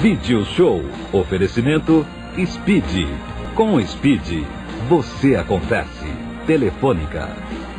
Vídeo Show. Oferecimento Speed. Com o Speed, você acontece. Telefônica.